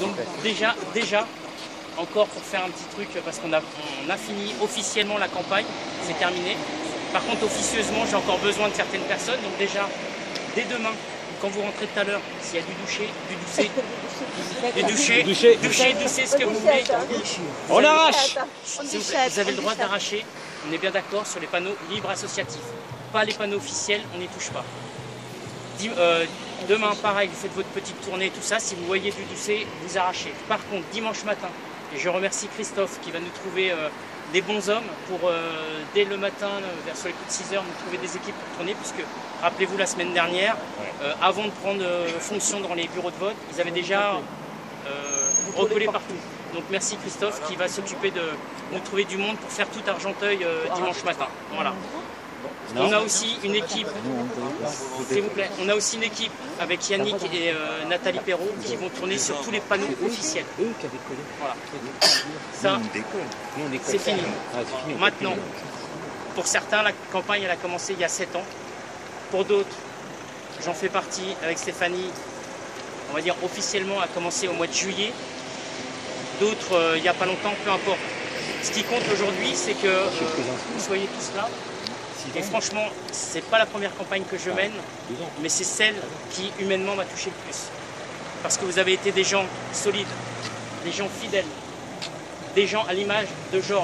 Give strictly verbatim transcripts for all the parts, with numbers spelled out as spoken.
Donc déjà, déjà, encore pour faire un petit truc, parce qu'on a, on a fini officiellement la campagne, c'est terminé. Par contre, officieusement, j'ai encore besoin de certaines personnes. Donc déjà, dès demain, quand vous rentrez tout à l'heure, s'il y a du doucher, du doucet, du doucher, doucher, doucher, doucher, ce que vous voulez. On arrache. Si vous, vous avez le droit d'arracher, on est bien d'accord sur les panneaux libres associatifs. Pas les panneaux officiels, on n'y touche pas. Euh, demain, pareil, vous faites votre petite tournée, tout ça. Si vous voyez du doucet, vous arrachez. Par contre, dimanche matin, et je remercie Christophe qui va nous trouver euh, des bons hommes pour, euh, dès le matin, euh, vers sur les coups de six heures, nous trouver des équipes pour tourner, puisque, rappelez-vous, la semaine dernière, euh, avant de prendre euh, fonction dans les bureaux de vote, ils avaient déjà euh, recollé partout. Donc merci Christophe qui va s'occuper de nous trouver du monde pour faire tout Argenteuil euh, dimanche matin. Voilà. On a aussi une équipe, s'il vous plaît, on a aussi une équipe avec Yannick et euh, Nathalie Perrault qui vont tourner sur tous les panneaux officiels. Voilà. Ça, c'est fini. Maintenant, pour certains, la campagne elle a commencé il y a sept ans. Pour d'autres, j'en fais partie avec Stéphanie, on va dire officiellement, a commencé au mois de juillet. D'autres, euh, il n'y a pas longtemps, peu importe. Ce qui compte aujourd'hui, c'est que euh, vous soyez tous là. Et franchement, c'est pas la première campagne que je mène, mais c'est celle qui humainement m'a touché le plus. Parce que vous avez été des gens solides, des gens fidèles, des gens à l'image de Georges.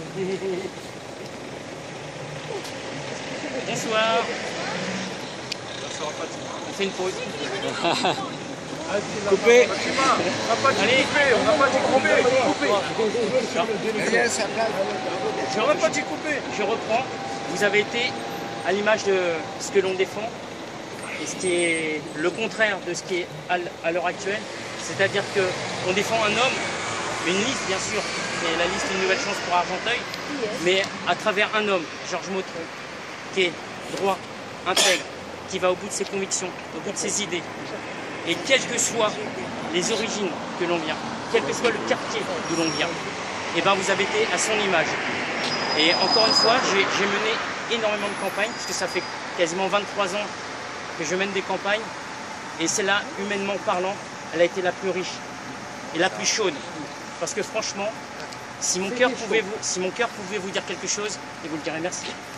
Bonsoir. On fait une pause. Coupé. On n'a pas dit Allez. couper, on n'a pas dit couper, couper. Je, On n'a pas dit couper. je reprends. Vous avez été à l'image de ce que l'on défend et ce qui est le contraire de ce qui est à l'heure actuelle. C'est-à-dire qu'on défend un homme, une liste bien sûr, c'est la liste Une Nouvelle Chance pour Argenteuil, mais à travers un homme, Georges Motron, qui est droit, intègre, qui va au bout de ses convictions, au bout de ses idées. Et quelles que soient les origines que l'on vient, quel que soit le quartier d'où l'on vient, et ben vous avez été à son image. Et encore une fois, j'ai mené énormément de campagnes, puisque ça fait quasiment vingt-trois ans que je mène des campagnes. Et celle-là, humainement parlant, elle a été la plus riche et la plus chaude. Parce que franchement, si mon cœur pouvait vous, si mon cœur pouvait vous dire quelque chose, et vous le direz merci.